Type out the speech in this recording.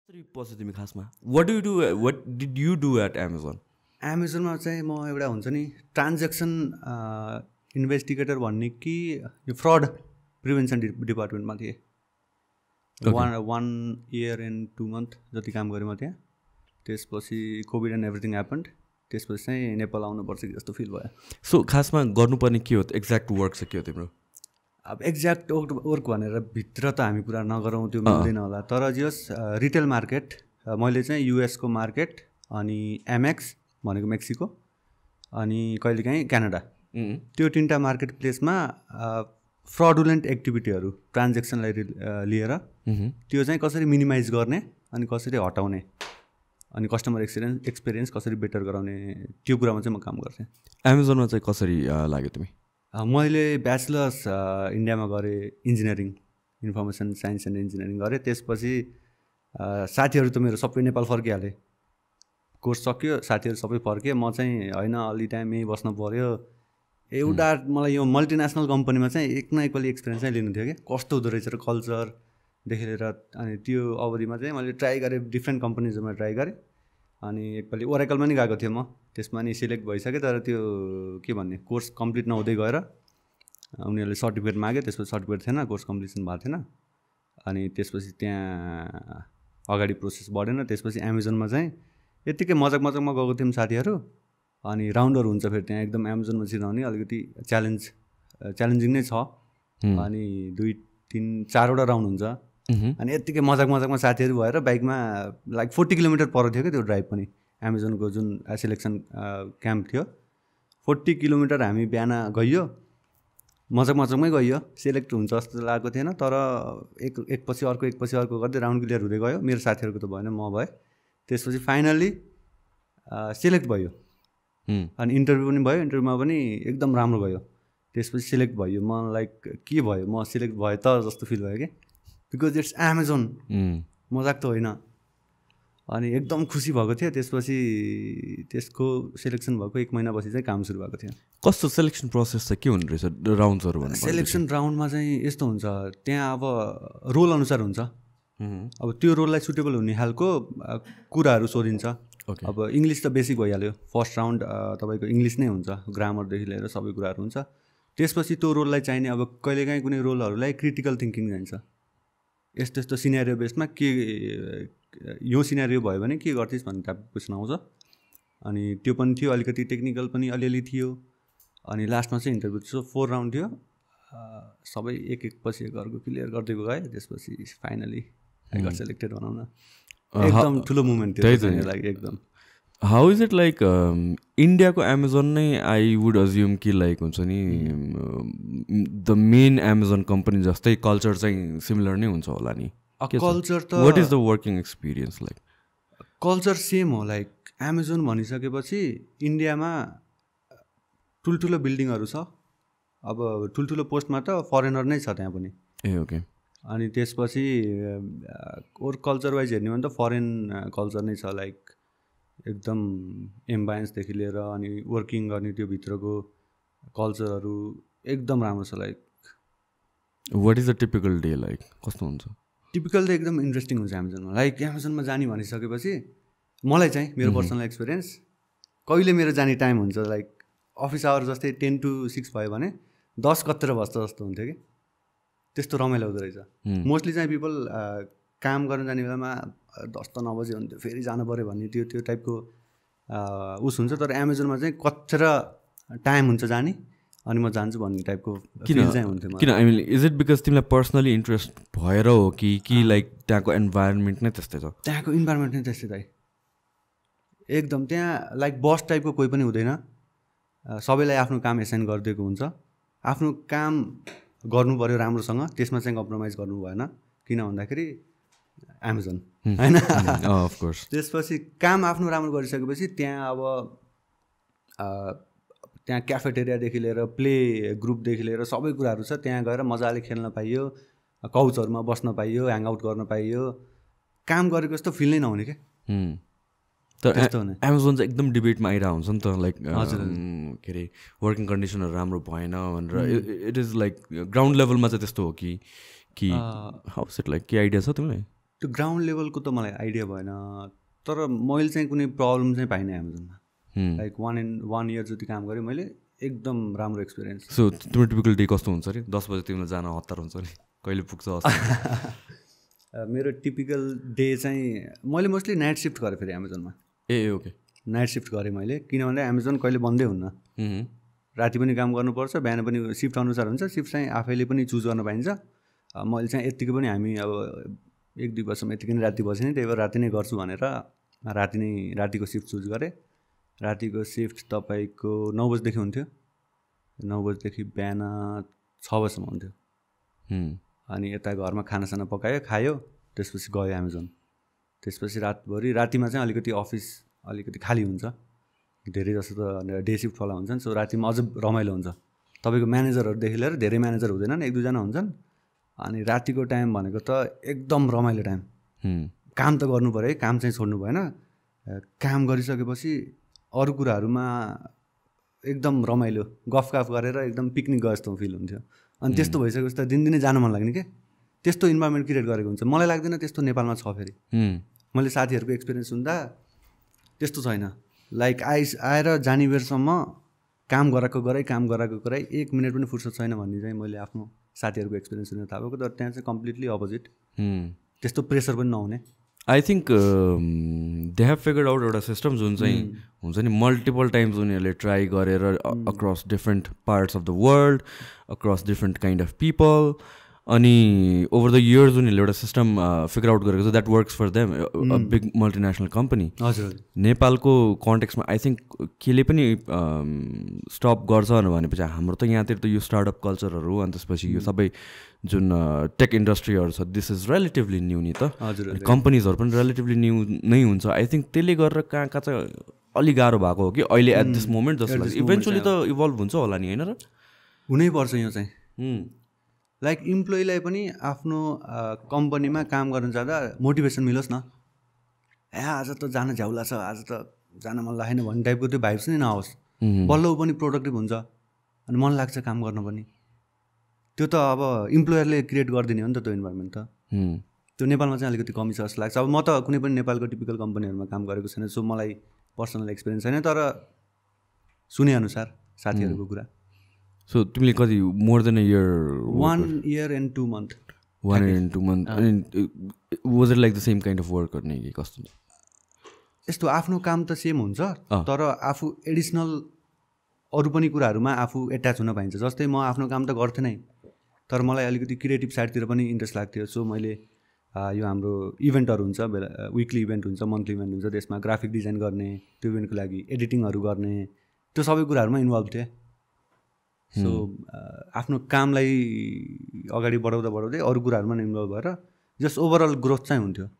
पछि तिमी खासमा what did you do at Amazon? एमाजोनमा चाहिँ म एउटा हुन्छ नि ट्रान्ज्याक्सन इन्भेस्टिगेटर भन्ने कि यो फ्रड प्रिभेन्सन डिपार्टमेन्टमा थिएँ। 1 year and 2 months जति काम गरेँ म त्यहाँ। त्यसपछि कोभिड एन्ड एभ्रिथिङ ह्यापन्ड। त्यसपछि चाहिँ नेपाल आउनुपर्छ कि जस्तो फिल भयो। सो खासमा गर्नुपर्ने के हो एक्ज्याक्ट वर्क चाहिँ के हो तिम्रो? अब एक्ज्याक्ट वर्क भनेर भित्र त हामी कुरा नगरौँ, त्यो मिल्दैन होला। तर जस रिटेल मार्केट मैले चाहिँ युएसको मार्केट अनि एमएक्स भनेको मेक्सिको अनि कहिलेकाहीँ क्यानाडा, त्यो तिनवटा मार्केट प्लेसमा फ्रडुलेन्ट एक्टिभिटीहरू ट्रान्ज्याक्सनलाई लिएर त्यो चाहिँ कसरी मिनिमाइज गर्ने अनि कसरी हटाउने अनि कस्टमर एक्सपिरियन्स कसरी बेटर गराउने, त्यो कुरामा चाहिँ म काम गर्थेँ। एमाजोनमा चाहिँ कसरी लाग्यो तिमी? मैले ब्याचलर्स इन्डियामा गरेँ, engineering information science and engineering गरेँ। त्यसपछि साथीहरू त मेरो सबै नेपाल फर्किहालेँ, कोर्स सक्यो, साथीहरू सबै फर्के। म चाहिँ होइन अलि टाइम यहीँ बस्नु पऱ्यो। एउटा मलाई यो मल्टिनेसनल कम्पनीमा चाहिँ एक न एकपल्ट एक्सपिरियन्स चाहिँ लिनु थियो कि कस्तो हुँदो रहेछ र कल्चरदेखि लिएर। अनि त्यो अवधिमा चाहिँ मैले ट्राई गरेँ, डिफ्रेन्ट कम्पनीजमा ट्राई गरेँ। अनि एकपल्ट ओरेकलमा नि गएको थियो म, त्यसमा नि सिलेक्ट भइसक्यो। तर त्यो के भन्ने कोर्स कम्प्लिट नहुँदै गएर उनीहरूले सर्टिफिकेट माग्यो, त्यसपछि सर्टिफिकेट थिएन, कोर्स कम्प्लिसन भएको थिएन। अनि त्यसपछि त्यहाँ अगाडि प्रोसेस बढेन। त्यसपछि एमाजोनमा चाहिँ यत्तिकै मजाकमा गएको थियौँ साथीहरू। अनि राउन्डहरू हुन्छ फेरि त्यहाँ, एकदम एमाजोनमा छिराउने अलिकति च्यालेन्जिङ नै छ। अनि 2-3-4वटा राउन्ड हुन्छ। अनि यत्तिकै मजाकमा साथीहरू भएर बाइकमा लाइक 40 किलोमिटर पर थियो क्या त्यो ड्राइभ पनि। एमाजोनको जुन सिलेक्सन क्याम्प थियो 40 किलोमिटर हामी बिहान गइयो, मजाकमै गइयो। सिलेक्ट हुन्छ जस्तो लागेको थिएन, तर एकपछि अर्को गर्दै राउन्ड क्लियर हुँदै गयो। मेरो साथीहरूको त भएन, म भएँ। त्यसपछि फाइनल्ली सिलेक्ट भयो। अनि इन्टरभ्यू पनि भयो, इन्टरभ्यूमा पनि एकदम राम्रो भयो। त्यसपछि सिलेक्ट भयो। म लाइक के भयो, म सिलेक्ट भएँ त जस्तो फिल भयो कि, बिकज इट्स एमाजोन, मजाक त होइन। अनि एकदम खुसी भएको थियो। त्यसपछि त्यसको सिलेक्सन भएको 1 महिनापछि चाहिँ काम सुरु भएको थियो। कस्तो सिलेक्सन प्रोसेस चाहिँ के हुने रहेछ राउन्ड्सहरू भन्नु? सिलेक्सन राउन्डमा चाहिँ यस्तो हुन्छ, त्यहाँ अब रोल अनुसार हुन्छ। अब त्यो रोललाई सुटेबल हुने खालको कुराहरू सोधिन्छ। अब इङ्ग्लिस त बेसिक भइहाल्यो, फर्स्ट राउन्ड तपाईँको इङ्ग्लिस नै हुन्छ, ग्रामरदेखि लिएर सबै कुराहरू हुन्छ। त्यसपछि त्यो रोललाई चाहिने अब कहिलेकाहीँ कुनै रोलहरूलाई क्रिटिकल थिङ्किङ चाहिन्छ। यस्तो सिनेरियो बेसमा के यो सिनेरियो भयो भने के गर्थिस् भन्ने टाइपको क्वेसन आउँछ। अनि त्यो पनि थियो, अलिकति टेक्निकल पनि अलिअलि थियो। अनि लास्टमा चाहिँ इन्टरभ्यू थियो, 4 राउन्ड थियो। सबै एक पछि एक अर्को क्लियर गर्दै गएँ। त्यसपछि फाइनली आई गट सेलेक्टेड भनौँ न। एकदम ठुलो मुभमेन्ट थियो लागि एकदम। हाउ इज इट लाइक इन्डियाको एमाजोन नै आई वुड अज्युम कि लाइक हुन्छ नि द मेन एमाजोन कम्पनी जस्तै कल्चर चाहिँ सिमिलर नै हुन्छ होला नि? कल्चर त what is the working experience like? Culture same हो। लाइक एमाजोन भनिसकेपछि इन्डियामा ठुल्ठुलो बिल्डिङहरू छ। अब ठुल्ठुलो पोस्टमा त फरेनर नै छ त्यहाँ पनि। Ah okay. अनि त्यसपछि कल्चर वाइज हेर्ने भने त फरेन कल्चर नै छ। लाइक एकदम एम्बायन्सदेखि लिएर अनि वर्किङ गर्ने त्यो भित्रको कल्चरहरू एकदम राम्रो छ। Like what is the typical day like? कस्तो हुन्छ? टिपिकल डे एकदम इन्ट्रेस्टिङ हुन्छ एमाजोनमा। लाइक एमाजोनमा जाने भनिसकेपछि मलाई चाहिँ मेरो पर्सनल एक्सपिरियन्स कहिले मेरो जाने टाइम हुन्छ, लाइक अफिस आवर जस्तै 10 to 6 भयो भने 10 कतिर बस्छ जस्तो हुन्थ्यो कि, त्यस्तो रमाइलो हुँदो रहेछ। मोस्टली चाहिँ पिपल काम गर्न जाने बेलामा 10 त 9 बजे हुन्थ्यो, फेरि जानु पऱ्यो भन्ने त्यो टाइपको उस हुन्छ। तर एमाजोनमा चाहिँ कतिर टाइम हुन्छ जाने अनि म जान्छु भन्ने टाइपको फिल चाहिँ हुन्थ्यो। किन I mean is it because तिमीलाई पर्सनली इन्ट्रेस्ट भएर हो कि लाइक त्यहाँको इन्भाइरोमेन्ट नै त्यस्तै छ? त्यहाँको इन्भाइरोमेन्ट नै त्यस्तै दाइ, एकदम। त्यहाँ लाइक बस टाइपको कोही पनि हुँदैन, सबैलाई आफ्नो काम एसाइन गरिदिएको हुन्छ। आफ्नो काम गर्नु पऱ्यो राम्रोसँग, त्यसमा चाहिँ कम्प्रोमाइज गर्नु भएन। किन भन्दाखेरि एमाजोन होइन। अफकोर्स त्यसपछि काम आफ्नो राम्रो गरिसकेपछि त्यहाँ अब त्यहाँ क्याफेटेरियादेखि लिएर प्ले ग्रुपदेखि लिएर सबै कुराहरू छ। त्यहाँ गएर मजाले खेल्न पाइयो, काउचहरूमा बस्न पाइयो, ह्याङआउट गर्न पाइयो। काम गरेको जस्तो फिल नै नहुने क्या। तर एमाजोन चाहिँ एकदम डिबेटमा आइरहेको हुन्छ नि त, लाइक के अरे वर्किङ कन्डिसनहरू राम्रो भएन भनेर। इट इज लाइक ग्राउन्ड लेभलमा चाहिँ त्यस्तो हो कि हाउ इज इट लाइक? के आइडिया छ तिमीलाई? त्यो ग्राउन्ड लेभलको त मलाई आइडिया भएन, तर मैले चाहिँ कुनै प्रब्लम चाहिँ पाइनँ एमाजोनमा। लाइक 1 इयर जति काम गरेँ मैले, एकदम राम्रो एक्सपिरियन्स। सो तिम्रो टिपिकल डे कस्तो हुन्छ अरे? 10 बजे तिमीलाई जान हतार हुन्छ नि, कहिले पुग्छ? मेरो टिपिकल डे चाहिँ मैले मोस्टली नाइट सिफ्ट गरेँ फेरि एमाजोनमा। ए ओके, नाइट सिफ्ट गरेँ मैले, किनभने एमाजोन कहिले बन्दै हुन्न, राति पनि काम गर्नुपर्छ, बिहान पनि सिफ्ट अनुसार हुन्छ। सिफ्ट चाहिँ आफैले पनि चुज गर्न पाइन्छ। मैले चाहिँ यत्तिकै पनि हामी अब 1-2 वर्षमा यत्तिकै नै राति बसेँ नि, त्यही भएर राति नै गर्छु भनेर रातिको सिफ्ट चुज गरेँ। रातिको सिफ्ट तपाईँको 9 बजीदेखि हुन्थ्यो, 9 बजीदेखि बिहान 6 बजीसम्म हुन्थ्यो। अनि यता घरमा खानासाना पकायो, खायो, त्यसपछि गयो एमाजोन। त्यसपछि रातिमा चाहिँ अलिकति अफिस अलिकति खाली हुन्छ, धेरै जस्तो त डे सिफ्टवाला हुन्छन्। सो रातिमा अझ रमाइलो हुन्छ। तपाईँको म्यानेजरहरूदेखि लिएर धेरै म्यानेजर हुँदैनन्, 1-2 जना हुन्छन्। अनि रातिको टाइम भनेको त एकदम रमाइलो टाइम। काम त गर्नु पऱ्यो है, काम चाहिँ छोड्नु भएन। काम गरिसकेपछि अरू कुराहरूमा एकदम रमाइलो गफ गरेर एकदम पिकनिक गए जस्तो फिल हुन्थ्यो। अनि त्यस्तो भइसकेपछि त दिनदिनै जान मन लाग्ने के, त्यस्तो इन्भाइरोमेन्ट क्रिएट गरेको हुन्छ। मलाई लाग्दैन त्यस्तो नेपालमा छ फेरि। मैले साथीहरूको एक्सपिरियन्स सुन्दा त्यस्तो छैन। लाइक आएर जाने बेरसम्म काम गराएको गराइ 1 मिनट पनि फुर्सद छैन भन्ने चाहिँ मैले आफ्नो साथीहरूको एक्सपिरियन्स सुनेर थाहा भएको। तर त्यहाँ चाहिँ कम्प्लिटली अपोजिट, त्यस्तो प्रेसर पनि नहुने। I think they have figured out एउटा सिस्टम जुन चाहिँ हुन्छ नि, मल्टिपल टाइम्स उनीहरूले ट्राई गरेर across different parts of the world, across different kind of people, अनि ओभर द इयर्स उनीहरूले एउटा सिस्टम फिगर आउट गरेको छ that works for them, a big multinational company. हजुर, नेपालको कन्टेक्समा आई थिङ्क केले पनि स्टप गर्छ भनेपछि हाम्रो त यहाँतिर त यो स्टार्टअप कल्चरहरू, अनि त्यसपछि यो सबै जुन टेक इन्डस्ट्रीहरू छ, दिस इज रिलेटिभली न्यू नि त। कम्पनीजहरू पनि रिलेटिभली न्यू नै हुन्छ। आई थिङ्क त्यसले गरेर कहाँ चाहिँ अलिक गाह्रो भएको हो कि अहिले एट दिस मोमेन्ट जस्तो लाग्छ। इभेन्चुली त इभल्भ हुन्छ होला नि, होइन र? हुनैपर्छ यो चाहिँ। लाइक इम्प्लोइलाई पनि आफ्नो कम्पनीमा काम गर्न जाँदा मोटिभेसन मिलोस् न, आज त जान झ्याउला छ, आज त जान मन लागेन भन्ने टाइपको त्यो भाइब्स नै नआओस्। बल्ल ऊ पनि प्रोडक्टिभ हुन्छ अनि मन लाग्छ काम गर्न पनि। त्यो त अब इम्प्लोयरले क्रिएट गरिदिने हो नि त त्यो इन्भाइरोमेन्ट त। त्यो नेपालमा चाहिँ अलिकति कमी छ जस्तो लाग्छ। अब म त कुनै पनि नेपालको टिपिकल कम्पनीहरूमा काम गरेको छैन, सो मलाई पर्सनल एक्सपिरियन्स छैन, तर सुनेअनुसार साथीहरूको कुरा। सो तिमीले कति more than a year? 1 year and 2 months। 1 year and 2 months। अनि was it like the same kind of work गर्ने कि कस्तो? यस्तो आफ्नो काम त सेम हुन्छ, तर आफू एडिसनल अरू पनि कुराहरूमा आफू एट्याच हुन पाइन्छ। जस्तै म आफ्नो काम त गर्थेँ नै, तर मलाई अलिकति क्रिएटिभ साइडतिर पनि इन्ट्रेस्ट लाग्थ्यो। सो मैले यो हाम्रो इभेन्टहरू हुन्छ, विकली इभेन्ट हुन्छ, मन्थली इभेन्ट हुन्छ, त्यसमा ग्राफिक डिजाइन गर्ने, त्यो इभेन्टको लागि एडिटिङहरू गर्ने, त्यो सबै कुराहरूमा इन्भल्भ थिएँ। सो आफ्नो कामलाई अगाडि बढाउँदै अरू कुराहरूमा इन्भल्भ भएर जस्ट ओभरअल ग्रोथ चाहिँ हुन्थ्यो।